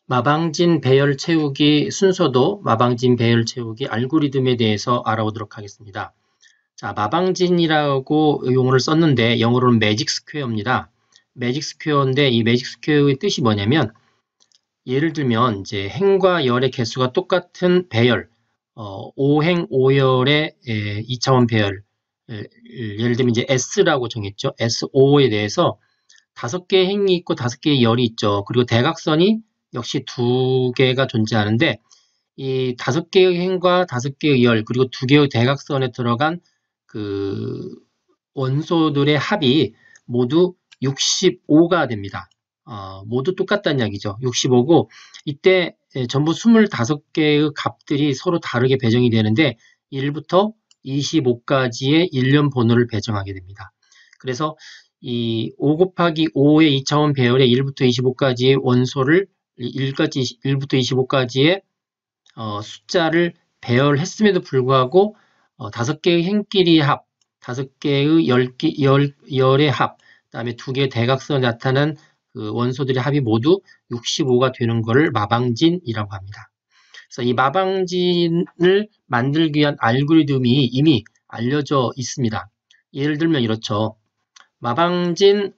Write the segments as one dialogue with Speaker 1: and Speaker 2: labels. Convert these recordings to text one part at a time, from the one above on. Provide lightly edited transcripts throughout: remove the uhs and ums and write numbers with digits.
Speaker 1: 마방진 배열 채우기 순서도 마방진 배열 채우기 알고리즘에 대해서 알아보도록 하겠습니다. 자, 마방진이라고 용어를 썼는데 영어로는 매직 스퀘어입니다. 매직 스퀘어인데 이 매직 스퀘어의 뜻이 뭐냐면 예를 들면 이제 행과 열의 개수가 똑같은 배열, 5행 5열의 2차원 배열, 예를 들면 이제 S라고 정했죠. S5에 대해서 5개의 행이 있고 5개의 열이 있죠. 그리고 대각선이 역시 2개가 존재하는데 이 5개의 행과 5개의 열 그리고 2개의 대각선에 들어간 그 원소들의 합이 모두 65가 됩니다. 모두 똑같다는 이야기죠. 65고 이때 전부 25개의 값들이 서로 다르게 배정이 되는데 1부터 25까지의 일련 번호를 배정하게 됩니다. 그래서 이 5 곱하기 5의 2차원 배열의 1부터 25까지의 원소를 1부터 25까지의 숫자를 배열했음에도 불구하고 5개의 행끼리 합, 5개의 열의 합, 그다음에 2개의 대각선에 나타난 그 원소들의 합이 모두 65가 되는 것을 마방진이라고 합니다. 그래서 이 마방진을 만들기 위한 알고리즘이 이미 알려져 있습니다. 예를 들면 이렇죠. 마방진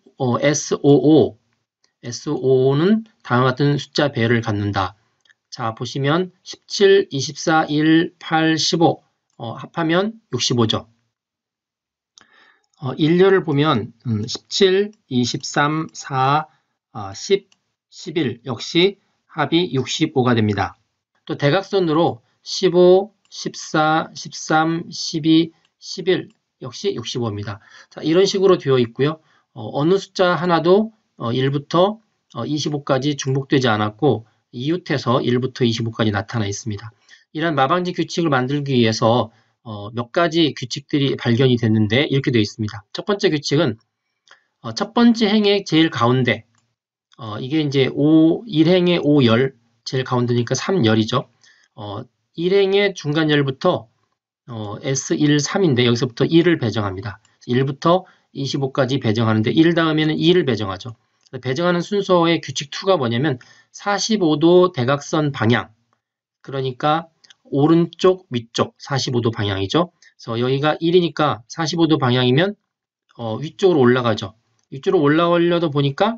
Speaker 1: SOO는 다음과 같은 숫자 배열을 갖는다. 자, 보시면 17, 24, 1, 8, 15 합하면 65죠. 일렬을 보면 17, 23, 4, 10, 11 역시 합이 65가 됩니다. 또 대각선으로 15, 14, 13, 12, 11 역시 65입니다. 자, 이런 식으로 되어 있고요. 어느 숫자 하나도 1부터 25까지 중복되지 않았고 이웃해서 1부터 25까지 나타나 있습니다. 이런 마방진 규칙을 만들기 위해서 몇 가지 규칙들이 발견이 됐는데 이렇게 되어 있습니다. 첫 번째 규칙은 첫 번째 행의 제일 가운데 이게 이제 1행의 5열 제일 가운데니까 3열이죠. 1행의 중간열부터 S1, 3인데 여기서부터 1을 배정합니다. 1부터 25까지 배정하는데 1 다음에는 2를 배정하죠. 배정하는 순서의 규칙 2가 뭐냐면 45도 대각선 방향, 그러니까 오른쪽 위쪽 45도 방향이죠. 그래서 여기가 1이니까 45도 방향이면 위쪽으로 올라가죠. 위쪽으로 올라가려다 보니까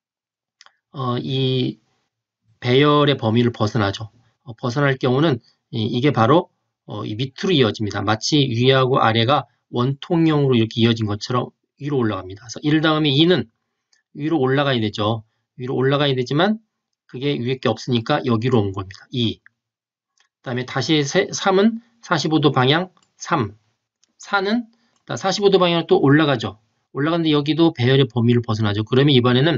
Speaker 1: 이 배열의 범위를 벗어나죠. 벗어날 경우는 이게 바로 이 밑으로 이어집니다. 마치 위하고 아래가 원통형으로 이렇게 이어진 것처럼 위로 올라갑니다. 그래서 1 다음에 2는 위로 올라가야 되죠. 위로 올라가야 되지만 그게 위에 게 없으니까 여기로 온 겁니다. 2. 그 다음에 다시 3은 45도 방향 3. 4는 45도 방향으로 또 올라가죠. 올라가는데 여기도 배열의 범위를 벗어나죠. 그러면 이번에는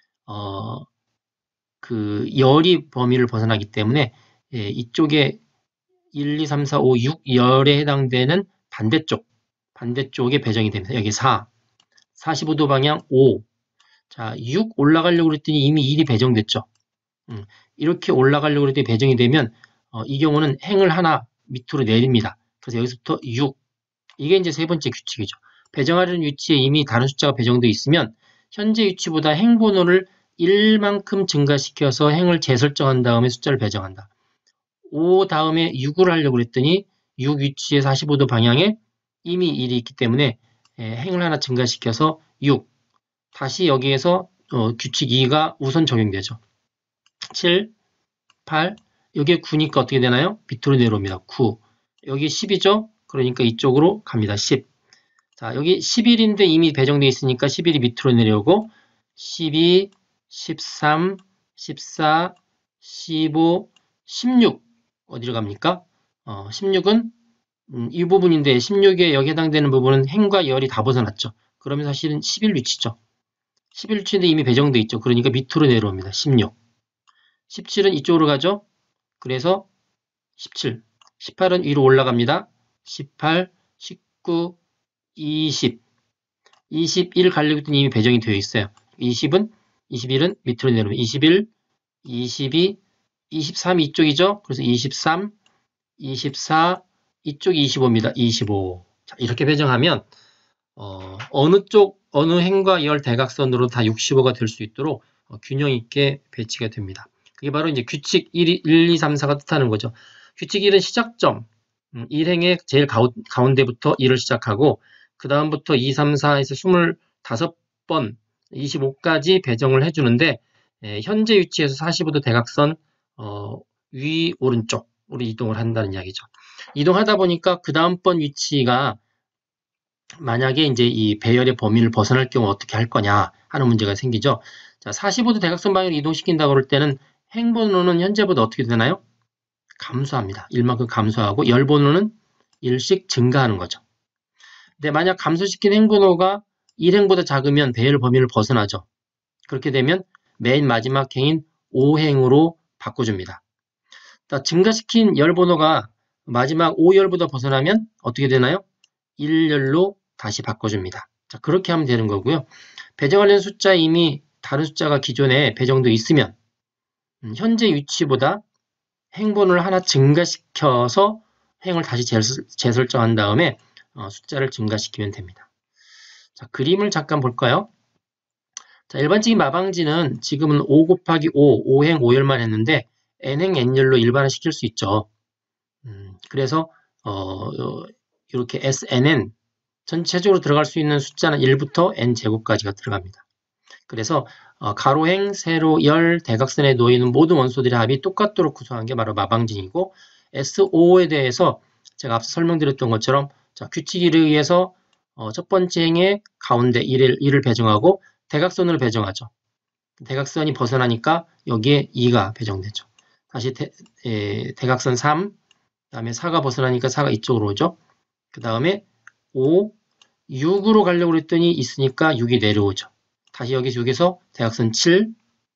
Speaker 1: 그 열이 범위를 벗어나기 때문에 이쪽에 1, 2, 3, 4, 5, 6 열에 해당되는 반대쪽에 배정이 됩니다. 여기 4, 45도 방향 5. 자, 6 올라가려고 그랬더니 이미 1이 배정됐죠. 이렇게 올라가려고 그랬더니 배정이 되면 이 경우는 행을 하나 밑으로 내립니다. 그래서 여기서부터 6. 이게 이제 세 번째 규칙이죠. 배정하려는 위치에 이미 다른 숫자가 배정되어 있으면 현재 위치보다 행 번호를 1만큼 증가시켜서 행을 재설정한 다음에 숫자를 배정한다. 5 다음에 6을 하려고 그랬더니 6 위치에 45도 방향에 이미 1이 있기 때문에 행을 하나 증가시켜서 6. 다시 여기에서 규칙 2가 우선 적용되죠. 7, 8, 여기에 9니까 어떻게 되나요? 밑으로 내려옵니다. 9. 여기 10이죠? 그러니까 이쪽으로 갑니다. 10. 자, 여기 11인데 이미 배정되어 있으니까 11이 밑으로 내려오고 12, 13, 14, 15, 16 어디로 갑니까? 16은 이 부분인데 16에 여기 해당되는 부분은 행과 열이 다 벗어났죠. 그러면 사실은 11위치죠. 11위치인데 이미 배정되어 있죠. 그러니까 밑으로 내려옵니다. 16. 17은 이쪽으로 가죠. 그래서 17. 18은 위로 올라갑니다. 18, 19, 20. 21 가려고 했더니 이미 배정이 되어 있어요. 21은 밑으로 내려오면 21, 22, 23 이쪽이죠. 그래서 23, 24, 이쪽이 25입니다. 25. 자, 이렇게 배정하면 어느 행과 열 대각선으로 다 65가 될 수 있도록 균형 있게 배치가 됩니다. 그게 바로 이제 규칙 1, 2, 3, 4가 뜻하는 거죠. 규칙 1은 시작점, 1행의 제일 가운데부터 1을 시작하고 그 다음부터 2, 3, 4에서 25번, 25까지 배정을 해주는데 현재 위치에서 45도 대각선 위 오른쪽으로 이동을 한다는 이야기죠. 이동하다 보니까 그 다음번 위치가 만약에 이제 이 배열의 범위를 벗어날 경우 어떻게 할 거냐 하는 문제가 생기죠. 자, 45도 대각선 방향으로 이동시킨다고 그럴 때는 행번호는 현재보다 어떻게 되나요? 감소합니다. 1만큼 감소하고 열번호는 1씩 증가하는 거죠. 근데 만약 감소시킨 행번호가 1행보다 작으면 배열 범위를 벗어나죠. 그렇게 되면 맨 마지막 행인 5행으로 바꿔줍니다. 증가시킨 열번호가 마지막 5열보다 벗어나면 어떻게 되나요? 1열로 다시 바꿔줍니다. 자, 그렇게 하면 되는 거고요. 배정하려는 숫자 이미 다른 숫자가 기존에 배정되어 있으면 현재 위치보다 행번호를 하나 증가시켜서 행을 다시 재설정한 다음에 숫자를 증가시키면 됩니다. 자, 그림을 잠깐 볼까요? 자, 일반적인 마방지는 지금은 5 곱하기 5, 5행 5열만 했는데 n행 n열로 일반화시킬 수 있죠. 그래서 이렇게 SNN 전체적으로 들어갈 수 있는 숫자는 1부터 n제곱까지가 들어갑니다. 그래서 가로행, 세로, 열, 대각선에 놓이는 모든 원소들의 합이 똑같도록 구성한 게 바로 마방진이고 SO에 대해서 제가 앞서 설명드렸던 것처럼 자, 규칙 1에 의해서 첫 번째 행의 가운데 1을 배정하고 대각선으로 배정하죠. 대각선이 벗어나니까 여기에 2가 배정되죠. 다시 대각선 3, 그 다음에 4가 벗어나니까 4가 이쪽으로 오죠. 그 다음에 5, 6으로 가려고 했더니 있으니까 6이 내려오죠. 다시 여기서 대각선 7,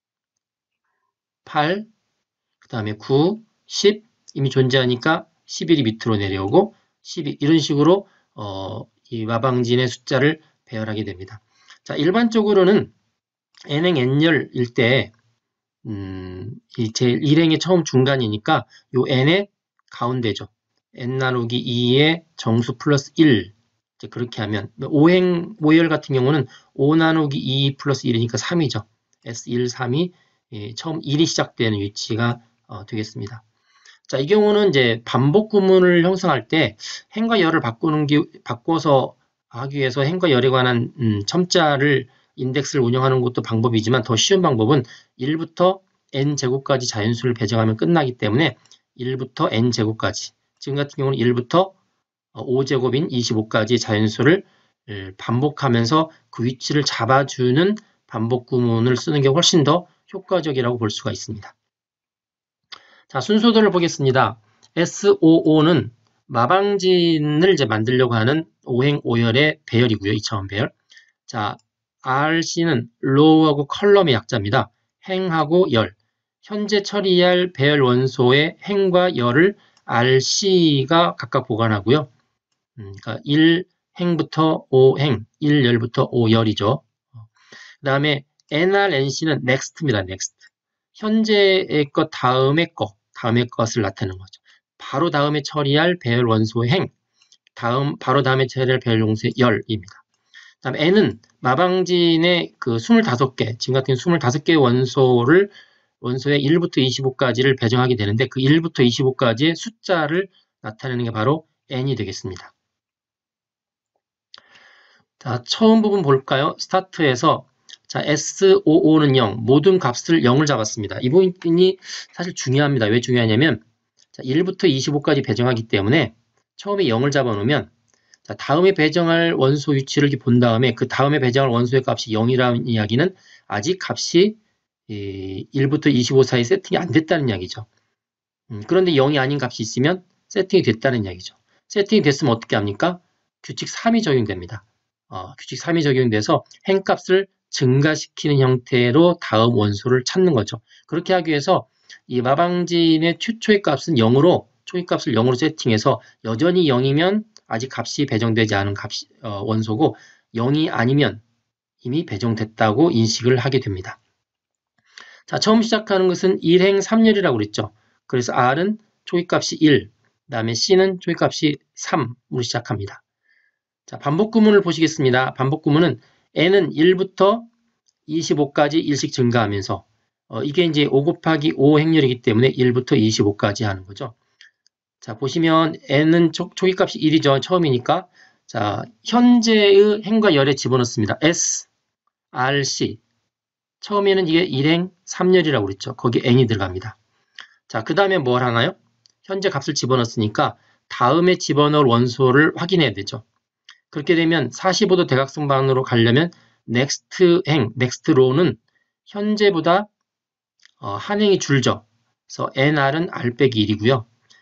Speaker 1: 8, 그 다음에 9, 10 이미 존재하니까 11이 밑으로 내려오고 12 이런 식으로 이 마방진의 숫자를 배열하게 됩니다. 자, 일반적으로는 n행 n열일 때 이 제일 1행의 처음 중간이니까 요 n의 가운데죠. n 나누기 2의 정수 플러스 1 이제 그렇게 하면 5행 5열 같은 경우는 5 나누기 2 플러스 1이니까 3이죠. S1, 3이 처음 1이 시작되는 위치가 되겠습니다. 자, 이 경우는 이제 반복 구문을 형성할 때 행과 열을 바꿔서 하기 위해서 행과 열에 관한 첨자를 인덱스를 운영하는 것도 방법이지만 더 쉬운 방법은 1부터 n제곱까지 자연수를 배정하면 끝나기 때문에 1부터 n제곱까지 지금 같은 경우는 1부터 5제곱인 25까지 자연수를 반복하면서 그 위치를 잡아주는 반복 구문을 쓰는 게 훨씬 더 효과적이라고 볼 수가 있습니다. 자, 순서들을 보겠습니다. SOO는 마방진을 이제 만들려고 하는 5행 5열의 배열이고요. 2차원 배열. 자, RC는 로우하고 컬럼의 약자입니다. 행하고 열. 현재 처리할 배열 원소의 행과 열을 RC가 각각 보관하고요. 그러니까 1행부터 5행, 1열부터 5열이죠. 그 다음에 NRNC는 next입니다. next. 현재의 것 다음의 것을 나타내는 거죠. 바로 다음에 처리할 배열 원소의 행, 바로 다음에 처리할 배열 원소의 열입니다. 그 다음에 N은 마방진의 그 25개, 지금 같은 25개의 원소의 1부터 25까지를 배정하게 되는데 그 1부터 25까지의 숫자를 나타내는 게 바로 N이 되겠습니다. 자, 처음 부분 볼까요? 스타트에서 자, SOO는 0, 모든 값을 0을 잡았습니다. 이 부분이 사실 중요합니다. 왜 중요하냐면 자, 1부터 25까지 배정하기 때문에 처음에 0을 잡아놓으면 자, 다음에 배정할 원소 위치를 본 다음에 그 다음에 배정할 원소의 값이 0이라는 이야기는 아직 값이 1부터 25 사이 세팅이 안 됐다는 이야기죠. 그런데 0이 아닌 값이 있으면 세팅이 됐다는 이야기죠. 세팅이 됐으면 어떻게 합니까? 규칙 3이 적용됩니다. 규칙 3이 적용돼서 행값을 증가시키는 형태로 다음 원소를 찾는 거죠. 그렇게 하기 위해서 이 마방진의 최초의 값은 0으로 초기값을 0으로 세팅해서 여전히 0이면 아직 값이 배정되지 않은 원소고 0이 아니면 이미 배정됐다고 인식을 하게 됩니다. 자, 처음 시작하는 것은 1행 3열이라고 그랬죠. 그래서 R은 초기값이 1, 그 다음에 C는 초기값이 3으로 시작합니다. 자, 반복 구문을 보시겠습니다. 반복 구문은 n은 1부터 25까지 1씩 증가하면서 이게 이제 5 곱하기 5 행렬이기 때문에 1부터 25까지 하는 거죠. 자, 보시면 n은 초기값이 1이죠. 처음이니까. 자, 현재의 행과 열에 집어넣습니다. S, R, C. 처음에는 이게 1행 3열이라고 그랬죠. 거기에 n이 들어갑니다. 자, 그 다음에 뭘 하나요? 현재 값을 집어넣었으니까 다음에 집어넣을 원소를 확인해야 되죠. 그렇게 되면 45도 대각선방으로 가려면 next 행, next row는 현재보다 한 행이 줄죠. 그래서 nr은 r 빼기 1이고요.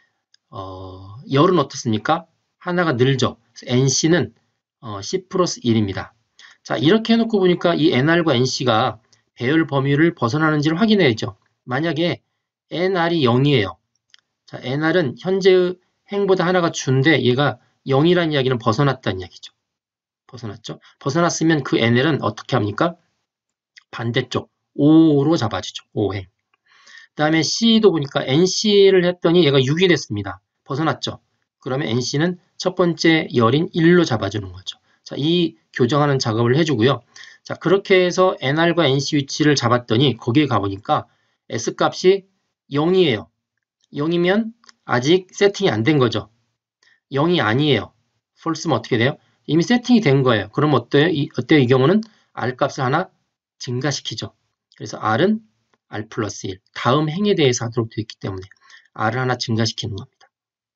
Speaker 1: 열은 어떻습니까? 하나가 늘죠. 그래서 nc는 c 플러스 1입니다. 자, 이렇게 해놓고 보니까 이 nr과 nc가 배열 범위를 벗어나는지를 확인해야죠. 만약에 nr이 0이에요. 자, nr은 현재의 행보다 하나가 준데 얘가 0이라는 이야기는 벗어났다는 이야기죠. 벗어났죠? 벗어났으면 그 nl은 어떻게 합니까? 반대쪽 5로 잡아주죠. 5행. 그 다음에 C도 보니까 NC를 했더니 얘가 6이 됐습니다. 벗어났죠. 그러면 NC는 첫 번째 열인 1로 잡아주는 거죠. 자, 이 교정하는 작업을 해주고요. 자, 그렇게 해서 NR과 NC 위치를 잡았더니 거기에 가보니까 S값이 0이에요. 0이면 아직 세팅이 안 된 거죠. 0이 아니에요. false면 어떻게 돼요? 이미 세팅이 된 거예요. 그럼 어때요? 이 경우는 R값을 하나 증가시키죠. 그래서 R은 R 플러스 1. 다음 행에 대해서 하도록 되어 있기 때문에 R을 하나 증가시키는 겁니다.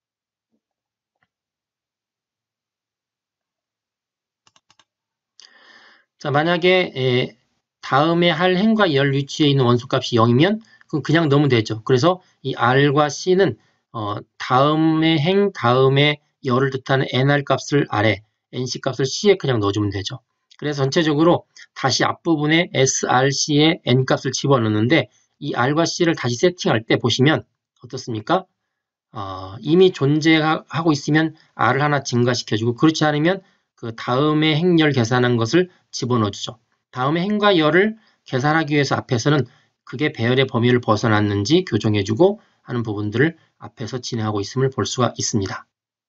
Speaker 1: 자, 만약에 다음에 할 행과 열 위치에 있는 원소값이 0이면 그건 그냥 넣으면 되죠. 그래서 이 R과 C는 다음의 행, 다음의 열을 뜻하는 NR 값을 R에, NC 값을 C에 그냥 넣어주면 되죠. 그래서 전체적으로 다시 앞부분에 SRC에 N 값을 집어넣는데 이 R과 C를 다시 세팅할 때 보시면 어떻습니까? 이미 존재하고 있으면 R을 하나 증가시켜주고 그렇지 않으면 그 다음에 행열 계산한 것을 집어넣어주죠. 다음에 행과 열을 계산하기 위해서 앞에서는 그게 배열의 범위를 벗어났는지 교정해주고 하는 부분들을 앞에서 진행하고 있음을 볼 수가 있습니다.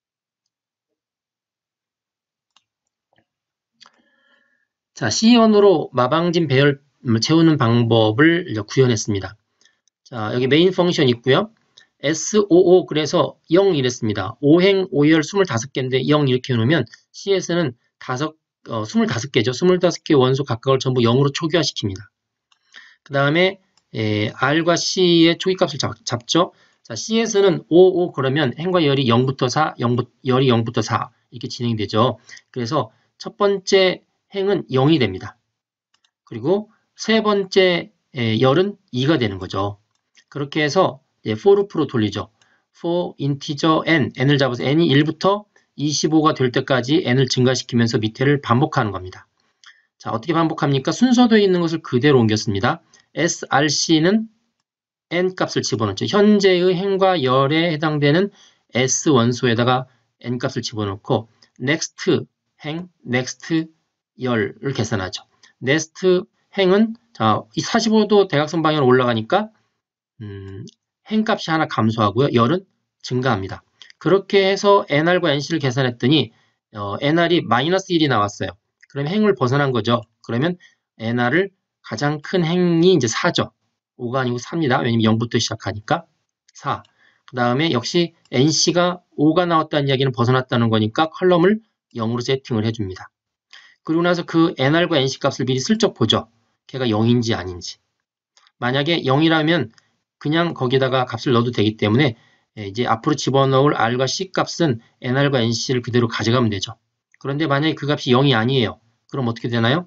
Speaker 1: 자, C원으로 마방진 배열 채우는 방법을 구현했습니다. 자, 여기 메인 펑션 있고요. SOO 그래서 0 이랬습니다. 5행 5열 25개인데 0 이렇게 해놓으면 CS는 25개죠. 25개 원소 각각을 전부 0으로 초기화시킵니다. 그 다음에 R과 C의 초기값을 잡죠. 자, CS는 5 그러면 행과 열이 0부터 4, 열이 0부터 4 이렇게 진행이 되죠. 그래서 첫 번째 행은 0이 됩니다. 그리고 세 번째 열은 2가 되는 거죠. 그렇게 해서 for loop로 돌리죠. for integer n을 잡아서 n이 1부터 25가 될 때까지 n을 증가시키면서 밑에를 반복하는 겁니다. 자, 어떻게 반복합니까? 순서되어 있는 것을 그대로 옮겼습니다. src는 n 값을 집어넣죠. 현재의 행과 열에 해당되는 s 원소에다가 n 값을 집어넣고 next 행, next 열을 계산하죠. next 행은 자, 이 45도 대각선 방향으로 올라가니까 행값이 하나 감소하고요. 열은 증가합니다. 그렇게 해서 nr과 nc를 계산했더니 nr이 마이너스 1이 나왔어요. 그럼 행을 벗어난 거죠. 그러면 nr을 가장 큰 행이 이제 4죠. 5가 아니고 4입니다. 왜냐면 0부터 시작하니까 4. 그 다음에 역시 nc가 5가 나왔다는 이야기는 벗어났다는 거니까 컬럼을 0으로 세팅을 해줍니다. 그리고 나서 그 nr과 nc 값을 미리 슬쩍 보죠. 걔가 0인지 아닌지. 만약에 0이라면 그냥 거기다가 값을 넣어도 되기 때문에 이제 앞으로 집어넣을 R과 C 값은 NR과 NC를 그대로 가져가면 되죠. 그런데 만약에 그 값이 0이 아니에요. 그럼 어떻게 되나요?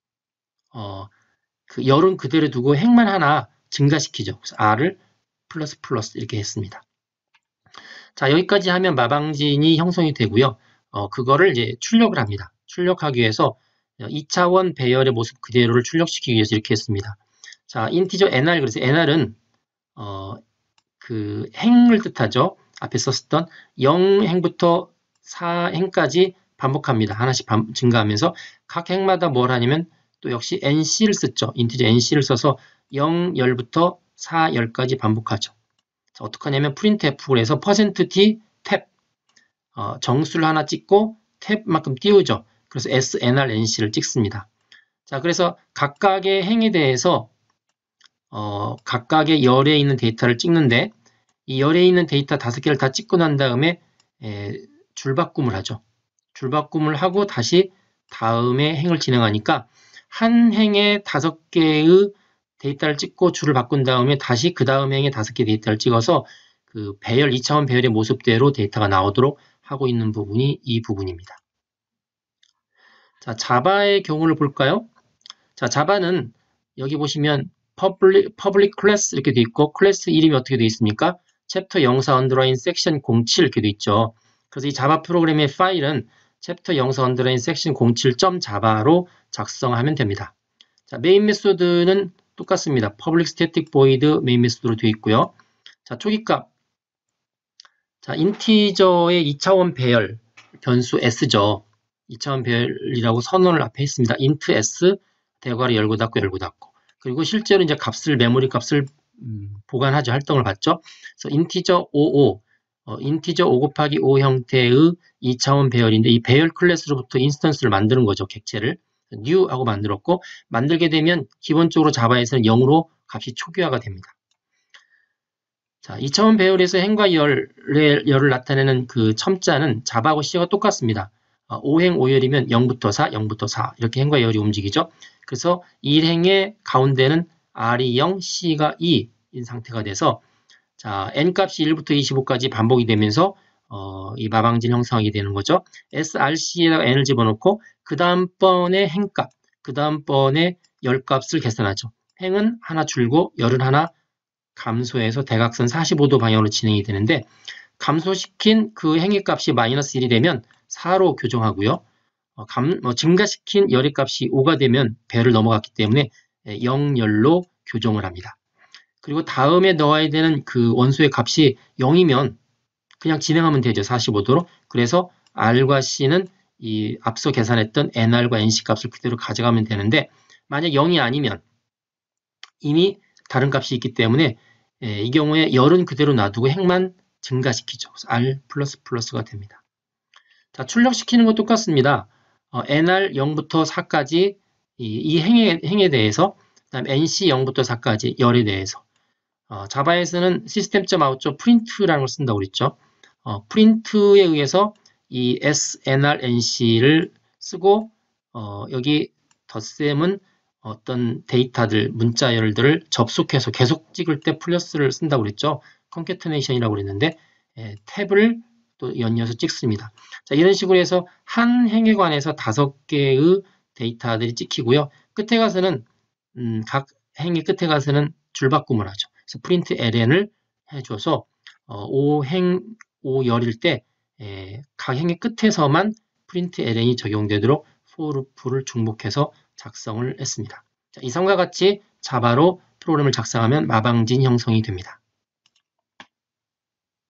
Speaker 1: 그 열은 그대로 두고 행만 하나 증가시키죠. 그래서 R을 플러스 플러스 이렇게 했습니다. 자, 여기까지 하면 마방진이 형성이 되고요. 그거를 이제 출력을 합니다. 출력하기 위해서 2차원 배열의 모습 그대로를 출력시키기 위해서 이렇게 했습니다. 자, 인티저 NR, 그래서 NR은 그 행을 뜻하죠. 앞에 썼던 0행부터 4행까지 반복합니다. 하나씩 증가하면서 각 행마다 뭘 하냐면 또 역시 NC를 썼죠. 인티저 NC를 써서 0, 열부터 4, 열까지 반복하죠. 자, 어떻게 하냐면 printf를 해서 %t 탭 정수를 하나 찍고 탭만큼 띄우죠. 그래서 SNR, NC를 찍습니다. 자, 그래서 각각의 행에 대해서 각각의 열에 있는 데이터를 찍는데 이 열에 있는 데이터 5개를 다 찍고 난 다음에 줄바꿈을 하죠. 줄바꿈을 하고 다시 다음에 행을 진행하니까 한 행에 5개의 데이터를 찍고 줄을 바꾼 다음에 다시 그 다음 행에 5개 데이터를 찍어서 그 배열, 2차원 배열의 모습대로 데이터가 나오도록 하고 있는 부분이 이 부분입니다. 자, 자바의 경우를 볼까요? 자, 자바는 여기 보시면 public class 이렇게 돼 있고 클래스 이름이 어떻게 돼 있습니까? 챕터 04 언더라인 섹션 07 이렇게 돼 있죠. 그래서 이 자바 프로그램의 파일은 챕터 04 언더라인 섹션 07.java로 작성하면 됩니다. 자, 메인 메소드는 똑같습니다. public static void 메인 메소드로 되어 있고요. 자, 초기값. 자, 인티저의 2차원 배열 변수 s죠. 2차원 배열이라고 선언을 앞에 했습니다. int s 대괄호 열고 닫고 열고 닫고. 그리고 실제로 이제 메모리 값을 보관하죠. 활동을 받죠. 그래서 인티저 55, 인티저 5 곱하기 5 형태의 2차원 배열인데 이 배열 클래스로부터 인스턴스를 만드는 거죠. 객체를. new 하고 만들었고 만들게 되면 기본적으로 자바에서는 0으로 값이 초기화가 됩니다. 자, 2차원 배열에서 행과 열을 나타내는 그 첨자는 자바하고 C가 똑같습니다. 5행 5열이면 0부터 4, 0부터 4 이렇게 행과 열이 움직이죠. 그래서 1행의 가운데는 R이 0, C가 2인 상태가 돼서 자, N값이 1부터 25까지 반복이 되면서 이 마방진 형성하게 되는 거죠. SRC에다가 N을 집어넣고 그 다음번에 행값, 그 다음번에 열값을 계산하죠. 행은 하나 줄고 열은 하나 감소해서 대각선 45도 방향으로 진행이 되는데 감소시킨 그 행의 값이 마이너스 1이 되면 4로 교정하고요. 증가시킨 열의 값이 5가 되면 배열을 넘어갔기 때문에 0열로 교정을 합니다. 그리고 다음에 넣어야 되는 그 원소의 값이 0이면 그냥 진행하면 되죠. 45도로. 그래서 R과 C는 이 앞서 계산했던 NR과 NC 값을 그대로 가져가면 되는데 만약 0이 아니면 이미 다른 값이 있기 때문에 이 경우에 열은 그대로 놔두고 행만 증가시키죠. R++가 됩니다. 자, 출력시키는 건 똑같습니다. NR 0부터 4까지 이 행에 대해서 그다음 NC 0부터 4까지 열에 대해서 자바에서는 system.out.print라는 걸 쓴다고 그랬죠. 프린트에 의해서 이 SNR, NC를 쓰고 여기 덧셈은 어떤 데이터들, 문자열들을 접속해서 계속 찍을 때 플러스를 쓴다고 그랬죠. 컨캐터네이션이라고 그랬는데 탭을 또 연이어서 찍습니다. 자, 이런 식으로 해서 한 행에 관해서 5개의 데이터들이 찍히고요. 끝에 가서는 각 행의 끝에 가서는 줄바꿈을 하죠. 그래서 프린트 ln을 해줘서 5행 5열일 때 각 행의 끝에서만 프린트 ln이 적용되도록 for loop를 중복해서 작성을 했습니다. 자, 이상과 같이 자바로 프로그램을 작성하면 마방진 형성이 됩니다.